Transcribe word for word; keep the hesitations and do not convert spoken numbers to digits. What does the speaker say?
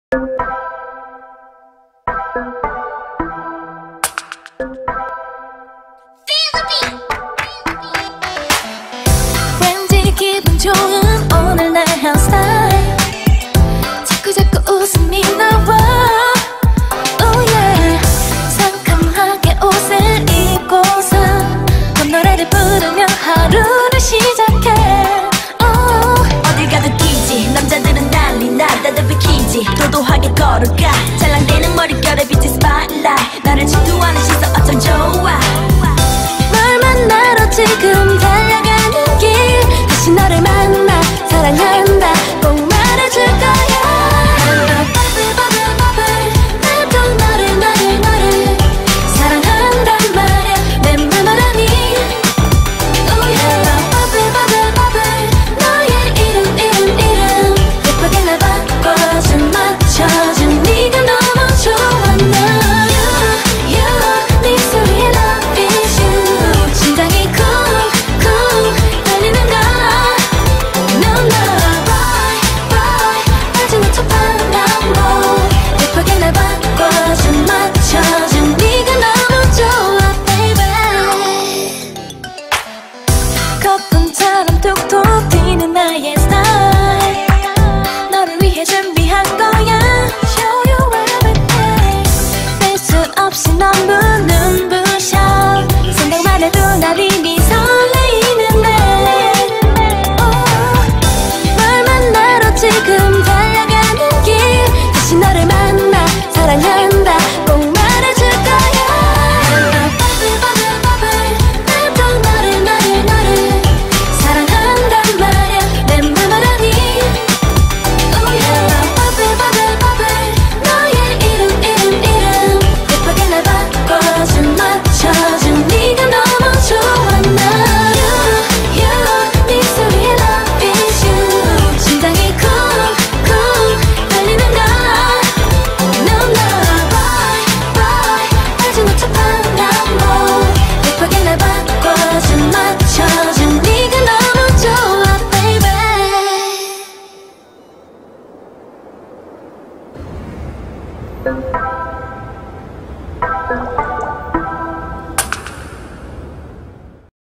왠지 기분 좋은 오늘 내 헤어스타일 자꾸자꾸 웃음이 나와 oh yeah. 상큼하게 옷을 입고서 본 노래를 부르며 하루를 시작해 oh. 어딜 가도 끼지 남자들은 난리 나 다들 비키지 도도하게 걸어가 찰랑대는 머릿결에 비친 스팟라이트 나를 질투하는 시선 어쩜 좋아 널 만나러 지금 달려가는 길 다시 너를 만나 사랑한다 꼭 말해줄 거야 bubble bubble bubble 나도 너를 너를 너를 사랑한단 말야 내 맘을 아니 oh yeah. bubble bubble bubble 너의 이름 이름 이름 예쁘게 날 바꿔준 맞춰준 네가 너무 좋아 나 you you 네 소리에 love is you 심장이 쿵쿵 떨리는 걸 No no right right 빠지는 첫 바람도 예쁘게 날 바꿔준 맞춰준 네가 너무 좋아 baby 거품처럼 톡톡 튀는 나의 스타일 너를 위해 준비한 거야 Show you everything 뺄 수 없이 너무 눈부셔 생각만 해도 날 이미 설레이는데 oh. 널 만나러 지금 달려가는 길 다시 너를 만나 사랑한다 꼭 말해줄 거야 bubble bubble bubble 나도 너를 너를 너를 사랑한단 말야 내 맘을 아니 oh yeah. bubble bubble bubble 너의 이름 이름 이름 예쁘게 날 바꿔준 맞춰준 네가 너무 좋아 나 you you 네 소리에 love is you 심장이 쿵쿵 떨리는 걸 No no right right 빠지는 첫 바람도 예쁘게 날 바꿔준 맞춰준 네가 너무 좋아 baby Thank